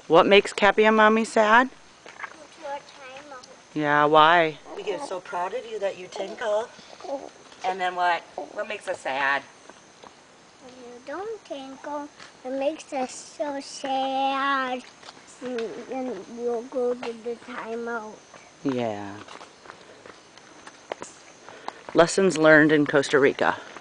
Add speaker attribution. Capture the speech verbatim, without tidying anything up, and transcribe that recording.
Speaker 1: What makes Cappy and Mommy sad? Yeah, why?
Speaker 2: We get so proud of you that you tinkle. And then what? What makes us sad?
Speaker 3: When you don't tinkle, it makes us so sad. And then you'll go to the timeout.
Speaker 1: Yeah. Lessons learned in Costa Rica.